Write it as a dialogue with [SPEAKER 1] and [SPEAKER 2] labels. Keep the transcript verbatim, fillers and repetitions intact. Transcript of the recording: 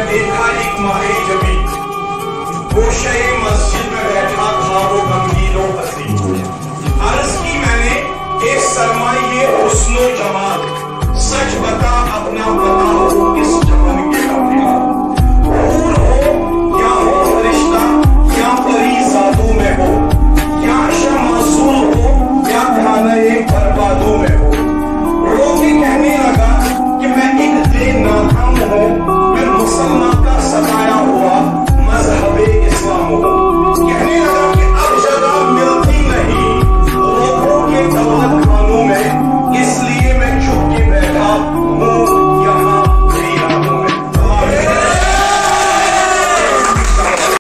[SPEAKER 1] देखा एक माहे जबी, गोशे मस्जिद में बैठा था वो गमगीनो हसी। अर्ज की मैंने ए सरमाए हुस्नो जमाल,